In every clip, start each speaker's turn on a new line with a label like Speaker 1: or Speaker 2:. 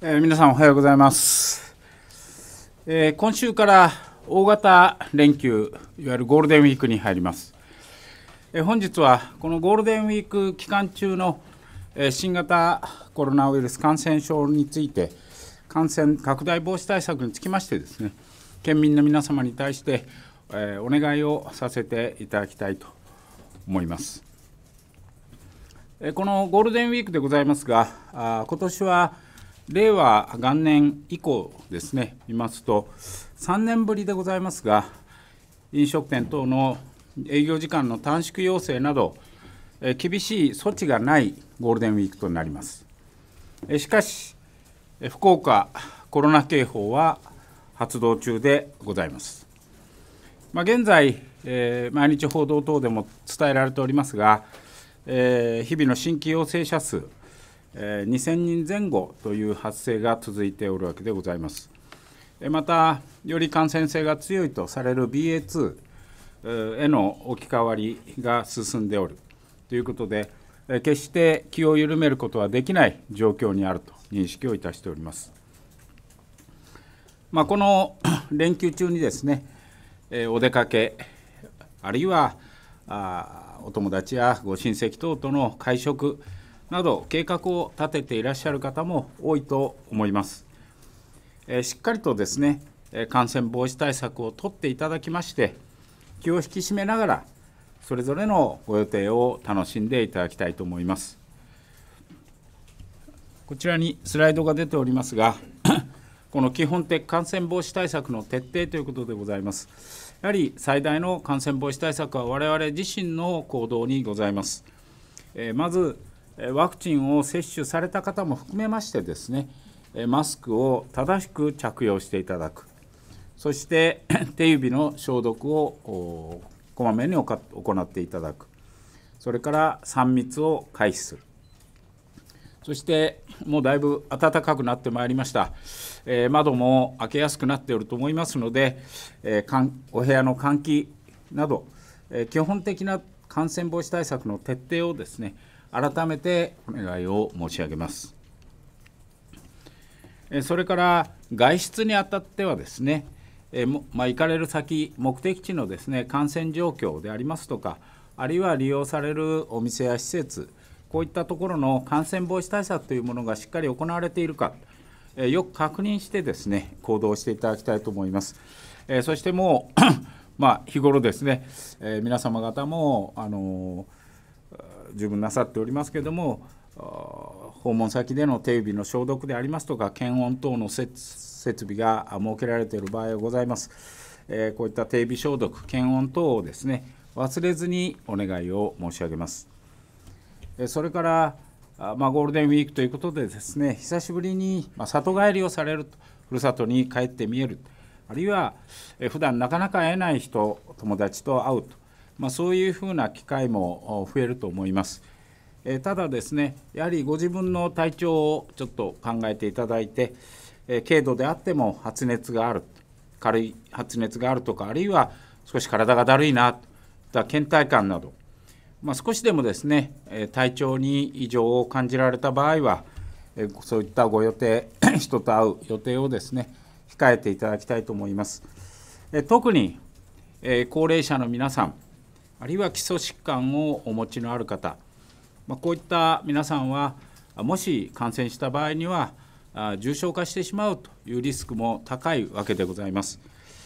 Speaker 1: 皆さんおはようございます。今週から大型連休、いわゆるゴールデンウィークに入ります。本日はこのゴールデンウィーク期間中の新型コロナウイルス感染症について、感染拡大防止対策につきましてですね、県民の皆様に対してお願いをさせていただきたいと思います。このゴールデンウィークでございますが、今年は令和元年以降ですね、見ますと3年ぶりでございますが、飲食店等の営業時間の短縮要請など厳しい措置がないゴールデンウィークとなります。しかし福岡コロナ警報は発動中でございます。現在毎日報道等でも伝えられておりますが、日々の新規陽性者数2000人前後という発生が続いておるわけでございます。また、より感染性が強いとされる BA.2 への置き換わりが進んでおるということで、決して気を緩めることはできない状況にあると認識をいたしております。この連休中にですね、お出かけ、あるいはお友達やご親戚等との会食など計画を立てていらっしゃる方も多いと思います。しっかりとですね、感染防止対策を取っていただきまして、気を引き締めながらそれぞれのご予定を楽しんでいただきたいと思います。こちらにスライドが出ておりますが、この基本的感染防止対策の徹底ということでございます。やはり最大の感染防止対策は我々自身の行動にございます。まずワクチンを接種された方も含めましてですね、マスクを正しく着用していただく、そして手指の消毒をこまめに行っていただく、それから3密を回避する、そしてもうだいぶ暖かくなってまいりました。窓も開けやすくなっていると思いますので、お部屋の換気など基本的な感染防止対策の徹底をですね、改めてお願いを申し上げます。それから外出にあたってはですね、行かれる先、目的地のですね、感染状況でありますとか、あるいは利用されるお店や施設、こういったところの感染防止対策というものがしっかり行われているか、よく確認してですね、行動していただきたいと思います。そしてもう日頃ですね、皆様方も十分なさっておりますけれども、訪問先での手指の消毒でありますとか、検温等の設備が設けられている場合がございます。こういった手指消毒、検温等をですね、忘れずにお願いを申し上げます。それからゴールデンウィークということでですね、久しぶりに里帰りをされると、ふるさとに帰ってみえる、あるいは普段なかなか会えない人、友達と会うと、そういうふうな機会も増えると思います。ただですね、やはりご自分の体調をちょっと考えていただいて、軽度であっても発熱がある、軽い発熱があるとか、あるいは少し体がだるいなといった倦怠感など、少しでもですね、体調に異常を感じられた場合は、そういったご予定、人と会う予定をですね、控えていただきたいと思います。特に高齢者の皆さん、あるいは基礎疾患をお持ちのある方、こういった皆さんは、もし感染した場合には、重症化してしまうというリスクも高いわけでございます。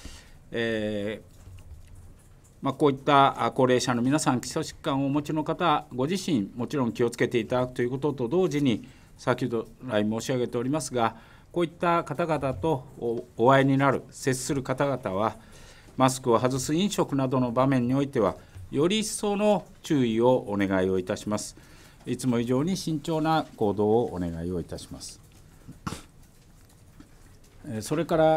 Speaker 1: こういった高齢者の皆さん、基礎疾患をお持ちの方、ご自身、もちろん気をつけていただくということと同時に、先ほど来申し上げておりますが、こういった方々とお会いになる、接する方々は、マスクを外す飲食などの場面においては、より一層の注意をお願いをいたします。いつも以上に慎重な行動をお願いをいたします。それから、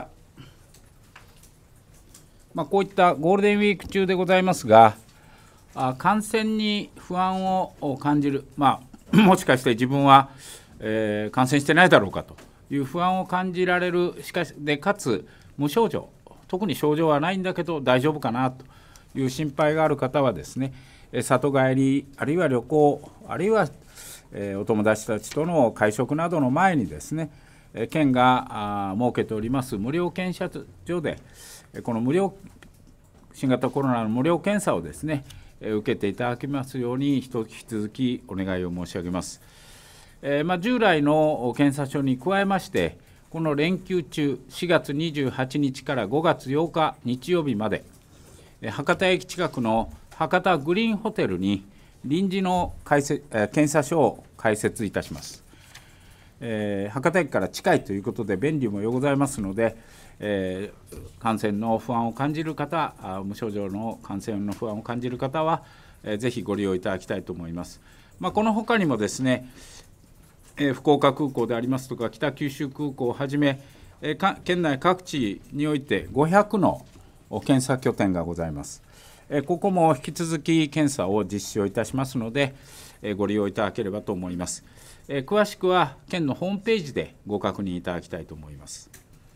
Speaker 1: こういったゴールデンウィーク中でございますが、感染に不安を感じる、もしかして自分は、感染してないだろうかという不安を感じられる、しかしかつ無症状、特に症状はないんだけど大丈夫かなという心配がある方はですね、里帰り、あるいは旅行、あるいはお友達たちとの会食などの前にですね、 県が設けております無料検査所で、この新型コロナの無料検査をですね、受けていただきますように、引き続きお願いを申し上げます。従来の検査所に加えまして、この連休中、4月28日から5月8日日曜日まで、博多駅近くの博多グリーンホテルに臨時の検査所を開設いたします。博多駅から近いということで便利もよございますので、感染の不安を感じる方、無症状の感染の不安を感じる方は、ぜひご利用いただきたいと思います。このほかにもですね、福岡空港でありますとか、北九州空港をはじめ、県内各地において500の検査拠点がございます。ここも引き続き検査を実施をいたしますので、ご利用いただければと思います。詳しくは県のホームページでご確認いただきたいと思います。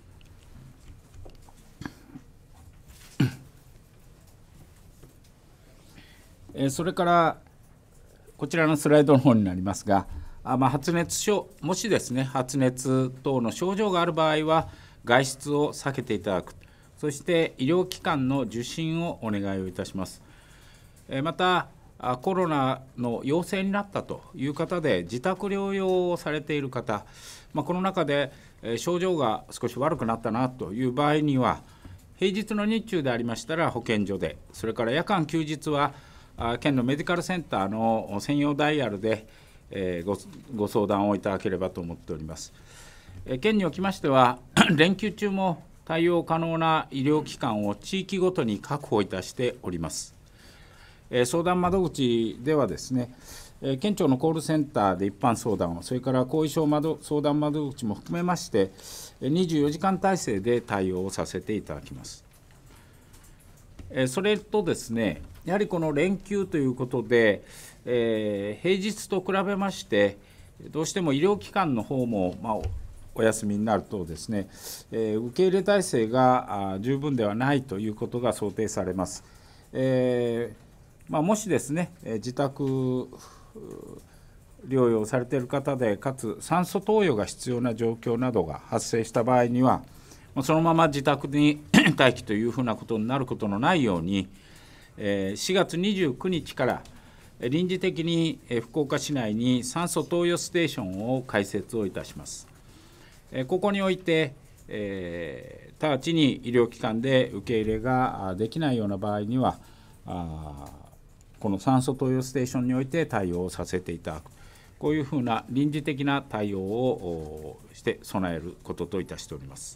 Speaker 1: それからこちらのスライドの方になりますが、発熱症、もしですね、発熱等の症状がある場合は外出を避けていただく、そして医療機関の受診をお願いをいたします。またコロナの陽性になったという方で自宅療養をされている方、この中で症状が少し悪くなったなという場合には、平日の日中でありましたら保健所で、それから夜間休日は県のメディカルセンターの専用ダイヤルでご相談をいただければと思っております。県におきましては連休中も対応可能な医療機関を地域ごとに確保いたしております。相談窓口ではですね、県庁のコールセンターで一般相談を、それから後遺症相談窓口も含めまして24時間体制で対応をさせていただきます。それとですね、やはりこの連休ということで、平日と比べましてどうしても医療機関の方も、お休みになるとですね、受け入れ体制が十分ではないということが想定されます。もしですね、自宅療養されている方で、かつ酸素投与が必要な状況などが発生した場合には、そのまま自宅に待機というふうなことになることのないように、4月29日から臨時的に福岡市内に酸素投与ステーションを開設をいたします。ここにおいて、直ちに医療機関で受け入れができないような場合には、この酸素投与ステーションにおいて対応させていただく、こういうふうな臨時的な対応をして備えることといたしております。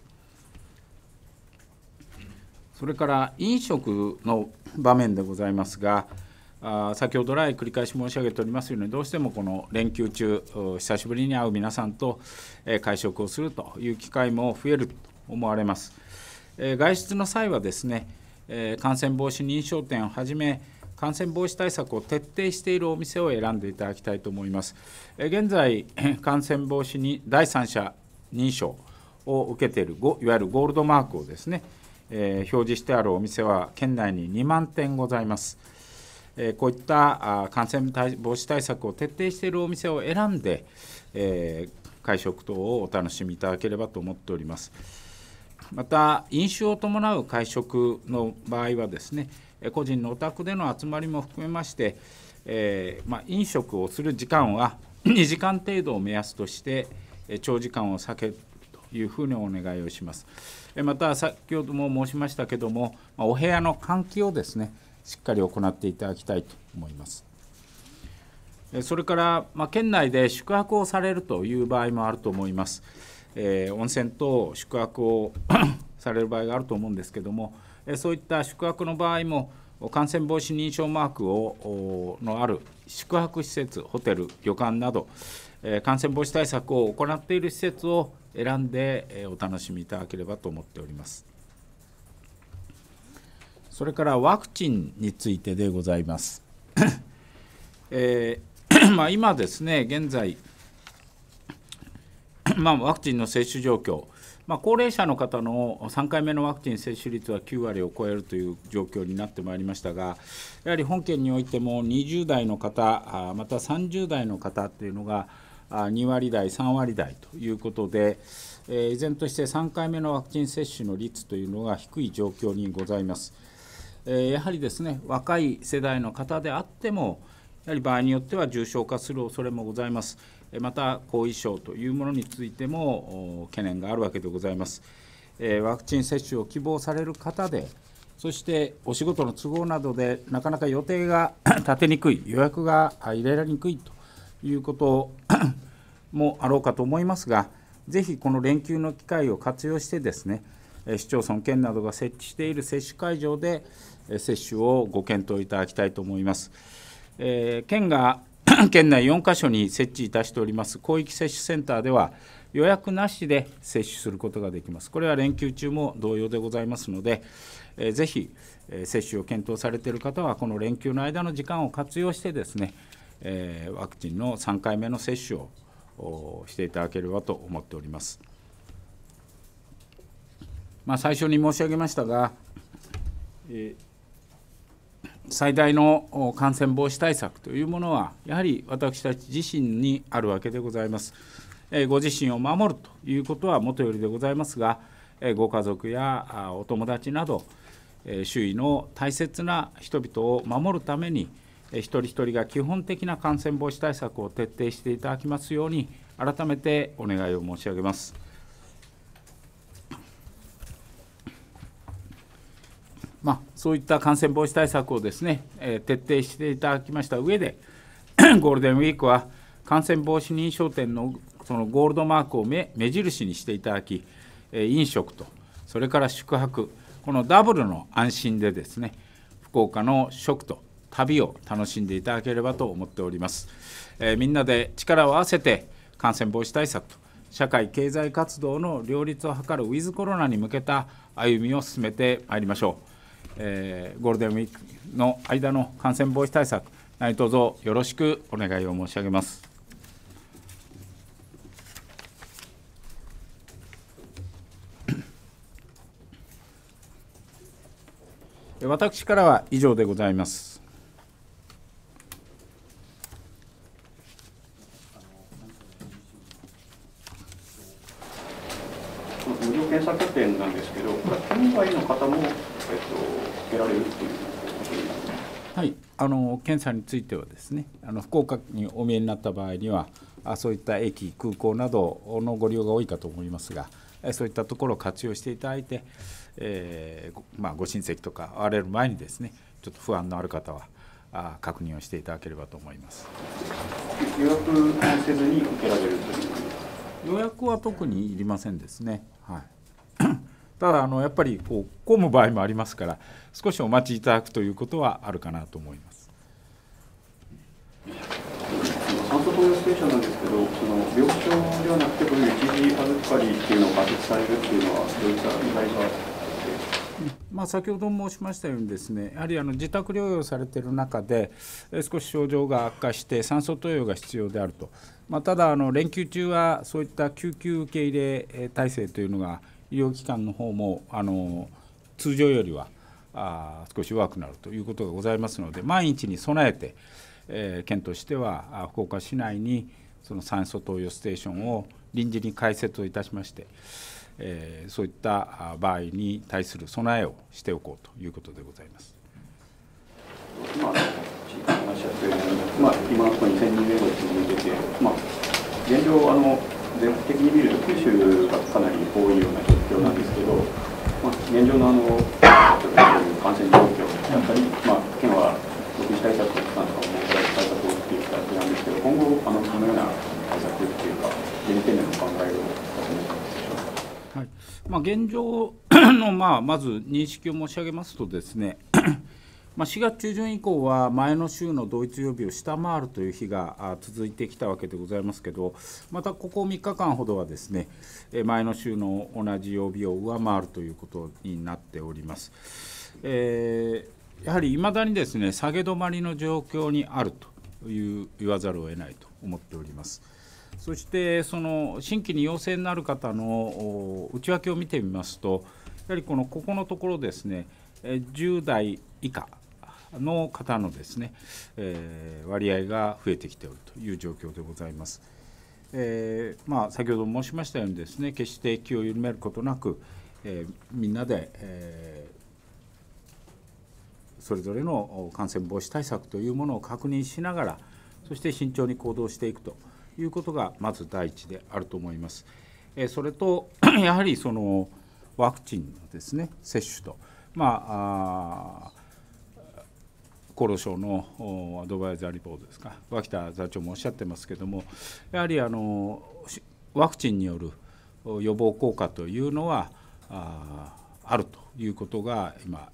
Speaker 1: それから飲食の場面でございますが、先ほど来繰り返し申し上げておりますように、どうしてもこの連休中、久しぶりに会う皆さんと会食をするという機会も増えると思われます。外出の際はですね、感染防止認証店をはじめ感染防止対策を徹底しているお店を選んでいただきたいと思います。現在、感染防止に第三者認証を受けているいわゆるゴールドマークをですね、表示してあるお店は県内に2万店ございます。こういった感染防止対策を徹底しているお店を選んで、会食等をお楽しみいただければと思っております。また、飲酒を伴う会食の場合はですね、個人のお宅での集まりも含めまして、飲食をする時間は2時間程度を目安として、長時間を避けるというふうにお願いをします。また、先ほども申しましたけれども、お部屋の換気をですね、しっかり行っていただきたいと思います。それから、県内で宿泊をされるという場合もあると思います。温泉等宿泊をされる場合があると思うんですけれども、そういった宿泊の場合も感染防止認証マークのある宿泊施設、ホテル、旅館など感染防止対策を行っている施設を選んでお楽しみいただければと思っております。それからワクチンについてでございます。今ですね、現在、ワクチンの接種状況、高齢者の方の3回目のワクチン接種率は9割を超えるという状況になってまいりましたが、やはり本県においても20代の方、また30代の方というのが 2割台、3割台ということで、依然として3回目のワクチン接種の率というのが低い状況にございます。やはりですね、若い世代の方であっても、やはり場合によっては重症化する恐れもございます。また、後遺症というものについても懸念があるわけでございます。ワクチン接種を希望される方で、そしてお仕事の都合などでなかなか予定が立てにくい、予約が入れられにくいということもあろうかと思いますが、ぜひこの連休の機会を活用してですね、市町村、県などが設置している接種会場で接種をご検討いただきたいと思います。県が県内4カ所に設置いたしております広域接種センターでは、予約なしで接種することができます。これは連休中も同様でございますので、ぜひ接種を検討されている方は、この連休の間の時間を活用してですね、ワクチンの3回目の接種をしていただければと思っております。最初に申し上げましたが、最大の感染防止対策というものは、やはり私たち自身にあるわけでございます。ご自身を守るということはもとよりでございますが、ご家族やお友達など、周囲の大切な人々を守るために、一人一人が基本的な感染防止対策を徹底していただきますように、改めてお願いを申し上げます。そういった感染防止対策をですね、徹底していただきました上で、ゴールデンウィークは感染防止認証店のそのゴールドマークを目印にしていただき、飲食とそれから宿泊、このダブルの安心でですね、福岡の食と旅を楽しんでいただければと思っております。みんなで力を合わせて感染防止対策と社会経済活動の両立を図るウィズコロナに向けた歩みを進めてまいりましょう。ゴールデンウィークの間の感染防止対策、何卒よろしくお願いを申し上げます。私からは以上でございます。
Speaker 2: 無料検査拠点なんですけど、これは県外の方も、受けられるということになりますか。
Speaker 1: はい、検査についてはですね、福岡にお見えになった場合には、そういった駅、空港などのご利用が多いかと思いますが、そういったところを活用していただいて、ご親戚とか会われる前にですね、ちょっと不安のある方は確認をしていただければと思います。
Speaker 2: 予約せずに受けられるという。
Speaker 1: 予約は特にいりませんですね。はい、ただやっぱり混む場合もありますから、少しお待ちいただくということはあるかなと思います。
Speaker 2: 酸素投与ステーションなんですけど、その病床ではなくて、こういう一時預かりっていうのを仮設されるっていうのは、どういった意外があって。
Speaker 1: 先ほど申しましたようにですね、やはり自宅療養されている中で、少し症状が悪化して酸素投与が必要であると。ただ連休中はそういった救急受け入れ体制というのが医療機関の方も通常よりは少し弱くなるということがございますので、万一に備えて、県としては福岡市内にその酸素投与ステーションを臨時に開設をいたしまして、そういった場合に対する備えをしておこうということでございます。
Speaker 2: 今ここに1000人程度続いてて、現状全国的に見ると九州がかなり多いような状況なんですけど、現状の感染状況だったり、県は独自対策なんかも対策をしていく形なんですけど、今後このような対策っていうか現時点での考えを
Speaker 1: はい、現状のまず認識を申し上げますとですね、4月中旬以降は前の週の同一曜日を下回るという日が続いてきたわけでございますけど、またここ3日間ほどはですね、前の週の同じ曜日を上回るということになっております。やはりいまだにですね、下げ止まりの状況にあると言わざるを得ないと思っております。そしてその新規に陽性になる方の内訳を見てみますと、やはりここのところですね、10代以下の方のですね、割合が増えてきているという状況でございます。 先ほど申しましたようにですね、決して気を緩めることなく、みんなで、それぞれの感染防止対策というものを確認しながら、そして慎重に行動していくということがまず第一であると思います。それとやはりそのワクチンのですね、接種と、厚労省のアドバイザリーボードですか、脇田座長もおっしゃってますけれども、やはりワクチンによる予防効果というのはあるということが今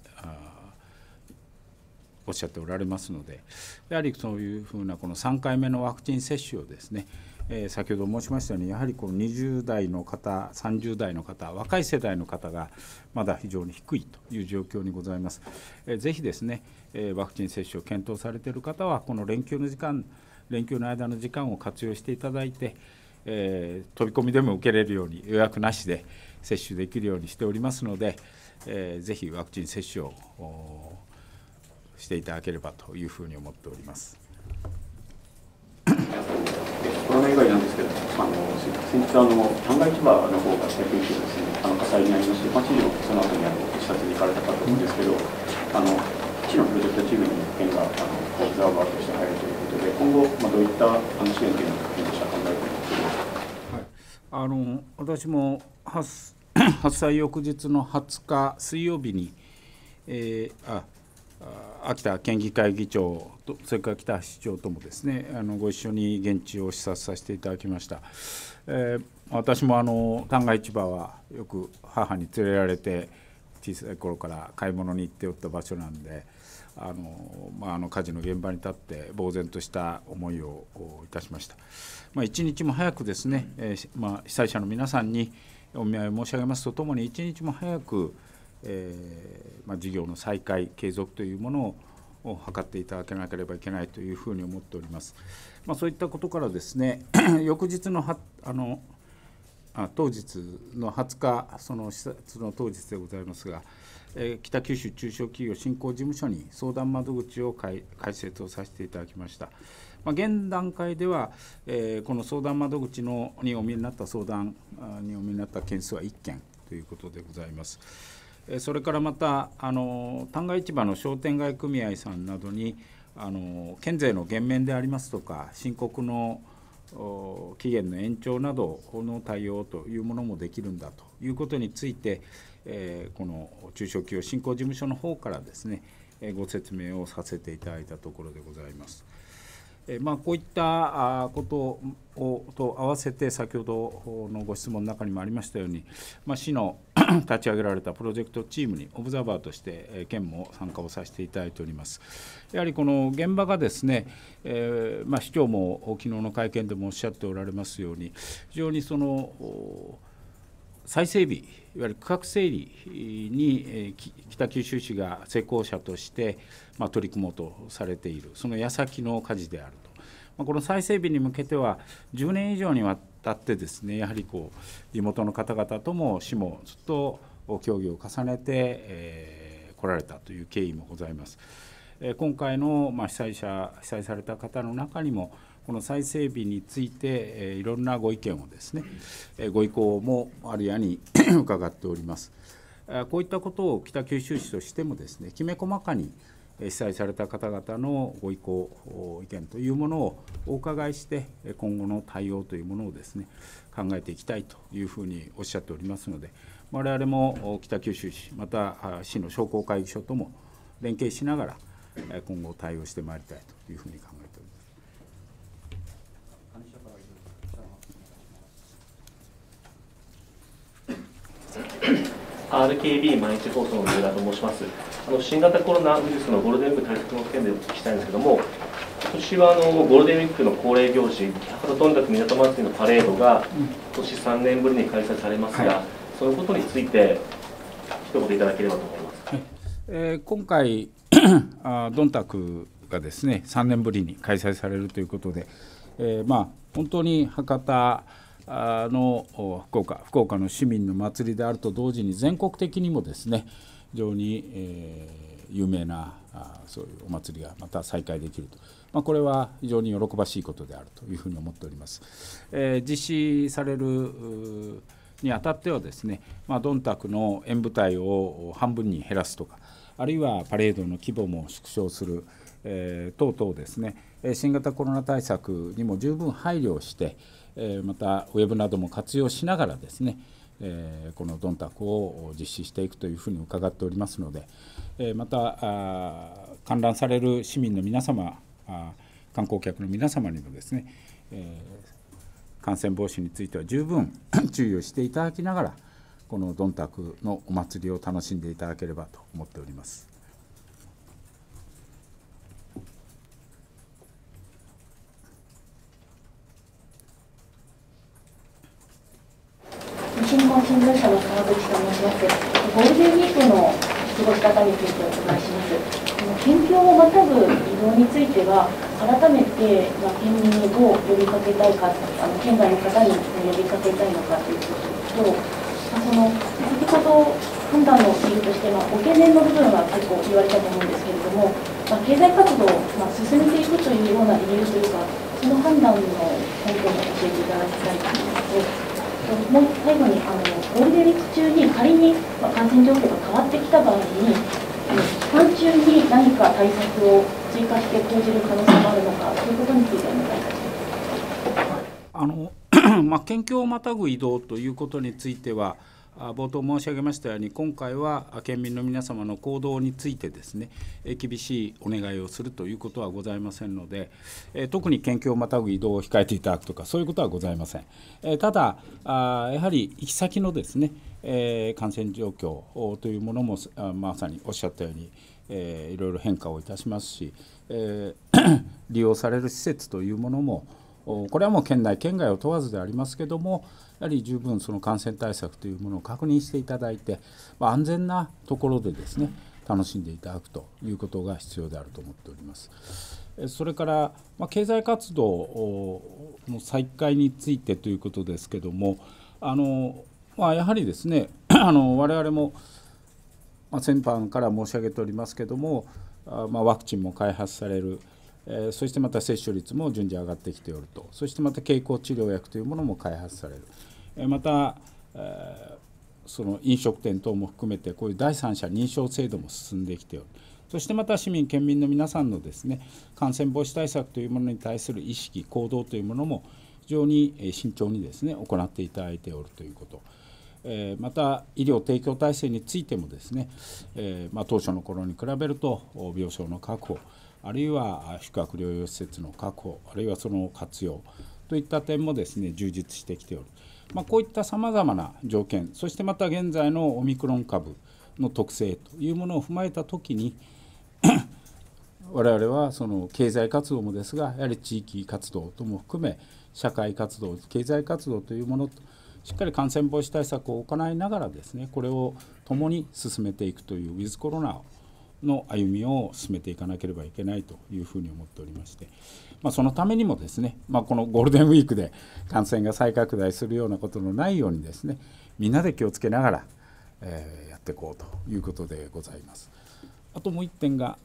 Speaker 1: おっしゃっておられますので、やはりそういうふうなこの3回目のワクチン接種をですね、先ほど申しましたように、やはりこの20代の方、30代の方、若い世代の方がまだ非常に低いという状況にございます。ぜひですね、ワクチン接種を検討されている方は、この連休の間の時間を活用していただいて、飛び込みでも受けれるように、予約なしで接種できるようにしておりますので、ぜひワクチン接種をしていただければというふうに思っております。
Speaker 2: コロナ以外なんですけど、先日旦過市場の方が北九州ですね、火災にありまして、知事もその後に視察に行かれたかと思うんですけど、市のプロジェクトチームに県がオブザーバーとして入るということで、今後、どういった支援というのを県としては考えているんですか。
Speaker 1: 私も発災翌日の20日水曜日に、秋田県議会議長と、それから北市長ともですね、ご一緒に現地を視察させていただきました。私も旦過市場はよく母に連れられて小さい頃から買い物に行っておった場所なんで、火事の現場に立って呆然とした思いをいたしました。一日も早くですね、被災者の皆さんにお見舞いを申し上げますとともに、一日も早く事業の再開継続というものを図っていただけなければいけないというふうに思っております。そういったことからですね、翌日の当日の20日、その視察の当日でございますが、北九州中小企業振興事務所に相談窓口を開設をさせていただきました。現段階では、この相談窓口にお見えになった相談にお見えになった件数は1件ということでございます。それからまた旦過市場の商店街組合さんなどに県税の減免でありますとか、申告の期限の延長などの対応というものもできるんだということについて、この中小企業振興事務所の方からですね、ご説明をさせていただいたところでございます。こういったことと合わせて、先ほどのご質問の中にもありましたように、市の立ち上げられたプロジェクトチームにオブザーバーとして県も参加をさせていただいております。やはりこの現場がですね、市長も昨日の会見でもおっしゃっておられますように、非常にその再整備、いわゆる区画整理に北九州市が施工者として取り組もうとされている、その矢先の火事であると。この再整備に向けては10年以上にわたってですね、やはり地元の方々とも市もずっと協議を重ねて来られたという経緯もございます。今回の被災された方の中にも、この再整備についていろんなご意見をですね、ご意向もあるやに伺っております。こういったことを北九州市としてもですね、きめ細かに被災された方々のご意向、意見というものをお伺いして、今後の対応というものをですね、考えていきたいというふうにおっしゃっておりますので、我々も北九州市、また市の商工会議所とも連携しながら、今後対応してまいりたいというふうに考えております。
Speaker 3: RKB 毎日放送の上田と申します。新型コロナウイルスのゴールデンウィーク対策の件でお聞きしたいんですけども、今年はゴールデンウィークの恒例行事、博多とんだく港祭りのパレードが今年3年ぶりに開催されますが、そのことについて一言いただければと思います。
Speaker 1: 今回どんたくがですね、3年ぶりに開催されるということで、本当に博多の福岡の市民の祭りであると同時に、全国的にもですね、非常に有名なそういうお祭りがまた再開できると、これは非常に喜ばしいことであるというふうに思っております。実施されるにあたってはですね、ドンタクの演舞台を半分に減らすとか、あるいはパレードの規模も縮小する、等々ですね、新型コロナ対策にも十分配慮をして、またウェブなども活用しながらですね、このドンタクを実施していくというふうに伺っておりますので、また観覧される市民の皆様、観光客の皆様にもですね、感染防止については十分注意をしていただきながら、このドンタクのお祭りを楽しんでいただければと思っております。
Speaker 4: 新聞新聞社の川口と申します。ゴールデンウィークの過ごし方についてお伺いします。県境をまたぐ移動については、改めて県民にどう呼びかけたいか、県外の方に呼びかけたいのかということと、先ほど判断の理由として、ご懸念の部分は結構言われたと思うんですけれども、経済活動を進めていくというような理由というか、その判断の根拠も教えていただきたいと思います。もう最後にゴールデンウィーク中に仮に感染状況が変わってきた場合に、期間中に何か対策を追加して講じる可能性もあるのか、そういうことについてお願いいたします。
Speaker 1: 県境をまたぐ移動ということについては、冒頭申し上げましたように、今回は県民の皆様の行動についてですね、厳しいお願いをするということはございませんので、特に県境をまたぐ移動を控えていただくとか、そういうことはございません。ただ、やはり行き先のですね、感染状況というものもまさにおっしゃったように、いろいろ変化をいたしますし、利用される施設というものも、これはもう県内県外を問わずでありますけれども、やはり十分その感染対策というものを確認していただいて、安全なところでですね、楽しんでいただくということが必要であると思っております。それから、経済活動の再開についてということですけれども、やはりですね、我々も先般から申し上げておりますけれども、ワクチンも開発される。そしてまた接種率も順次上がってきておると、そしてまた経口治療薬というものも開発される、また、その飲食店等も含めてこういう第三者認証制度も進んできておる、そしてまた市民県民の皆さんのですね、感染防止対策というものに対する意識行動というものも非常に慎重にですね行っていただいておるということ、また医療提供体制についてもですね、当初の頃に比べると病床の確保、あるいは宿泊療養施設の確保、あるいはその活用といった点もですね充実してきておる、こういったさまざまな条件、そしてまた現在のオミクロン株の特性というものを踏まえたときに我々はその経済活動もですが、やはり地域活動とも含め社会活動、経済活動というものとしっかり感染防止対策を行いながらですね、これを共に進めていくというウィズコロナの歩みを進めていかなければいけないというふうに思っておりまして、そのためにもですね、このゴールデンウィークで感染が再拡大するようなことのないようにですね、みんなで気をつけながら、やっていこうということでございます。あともう一点が、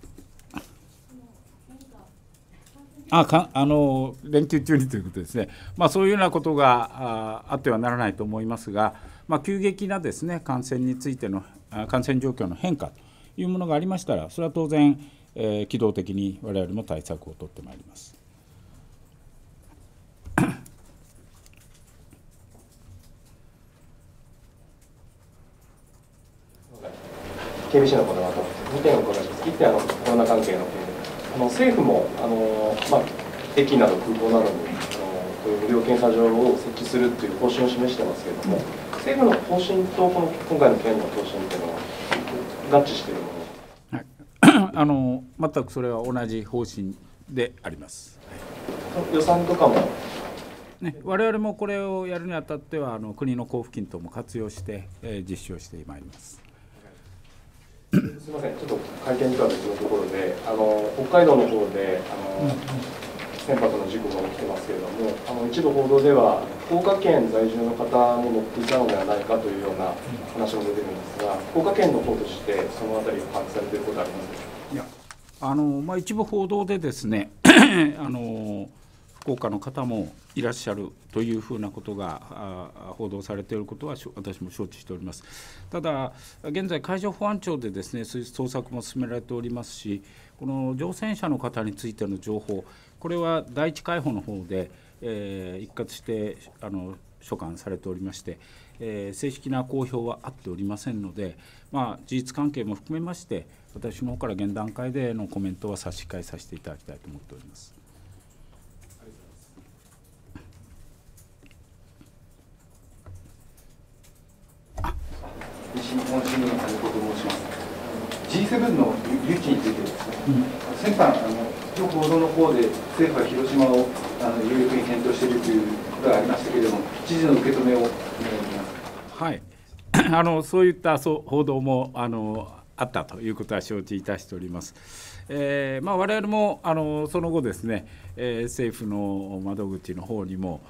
Speaker 1: 連休中にということですね、そういうようなことがあってはならないと思いますが、急激なですね感染についての感染状況の変化というものがありましたら、それは当然、機動的に我々も対策を取ってまいります。
Speaker 3: KBC のことだと2点お伺いします。1点コロナ関係の件で、政府も駅など空港などにこういう無料検査場を設置するという方針を示してますけれども、政府の方針とこの今回の件の方針というのは合致しているもの？
Speaker 1: 全くそれは同じ方針であります。
Speaker 3: 予算とかも、
Speaker 1: 我々もこれをやるにあたっては国の交付金等も活用して、実施をしてまいります。
Speaker 3: すみません、ちょっと会見とは別のところで、北海道の方で先
Speaker 5: 船舶の事故が起きてますけれども、一部報道では、福岡県在住の方も乗っていたのではないかというような話も出てるんですが、福岡県の方として、そのあたりを把握されていることはありますでしょうか。
Speaker 1: いや、一部報道でですね福岡の方もいらっしゃるというふうなことが報道されていることは私も承知しております。ただ、現在、海上保安庁でですね捜索も進められておりますし、この乗船者の方についての情報、これは第一海保の方で、一括して所管されておりまして、正式な公表はあっておりませんので、事実関係も含めまして、私の方から現段階でのコメントは差し控えさせていただきたいと思っております。
Speaker 6: 西日本新聞の金子と申します。G7 の誘致についてですね、先般今日報道の方で政府は広島を有力に検討しているということがありましたけれども、知事の受け止めをお願いします。
Speaker 1: はい、そういった報道もあったということは承知いたしております。我々もその後ですね、政府の窓口の方にも、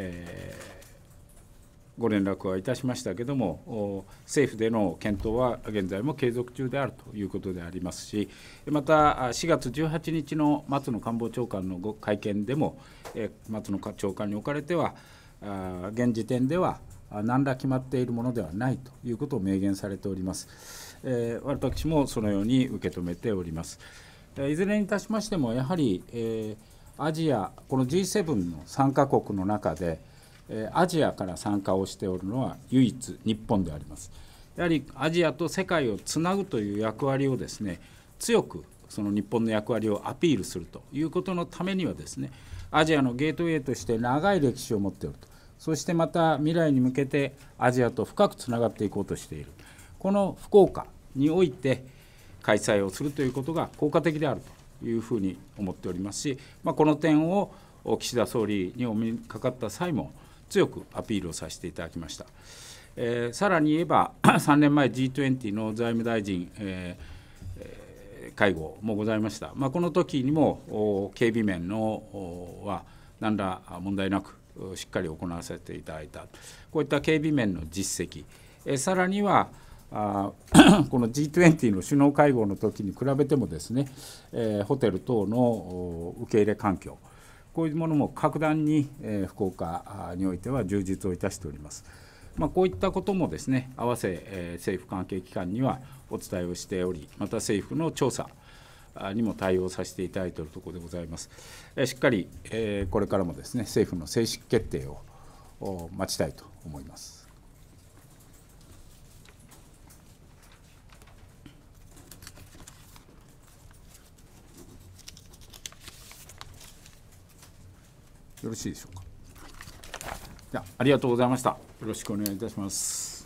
Speaker 1: ご連絡はいたしましたけれども、政府での検討は現在も継続中であるということでありますし、また4月18日の松野官房長官の会見でも、松野長官におかれては、現時点では何ら決まっているものではないということを明言されております。私もそのように受け止めております。いずれにいたしましても、やはり、アジア、この G7 の参加国の中で、アジアから参加をしておるのは唯一日本であります。やはりアジアと世界をつなぐという役割をですね、強くその日本の役割をアピールするということのためにはですね、アジアのゲートウェイとして長い歴史を持っていると、そしてまた未来に向けてアジアと深くつながっていこうとしている、この福岡において開催をするということが効果的であるというふうに思っておりますし、この点を岸田総理にお目にかかった際も強くアピールをさせていただきました。さらに言えば3年前 G20 の財務大臣、会合もございました。この時にも警備面のは何ら問題なくしっかり行わせていただいた、こういった警備面の実績、さらにはこの G20 の首脳会合の時に比べてもですね、ホテル等の受け入れ環境、こういうものも格段に福岡においては充実をいたしております。こういったこともですね、合わせ政府関係機関にはお伝えをしており、また政府の調査にも対応させていただいているところでございます。しっかりこれからもですね、政府の正式決定を待ちたいと思います。よろしいでしょうか。ありがとうございました。よろしくお願いいたします。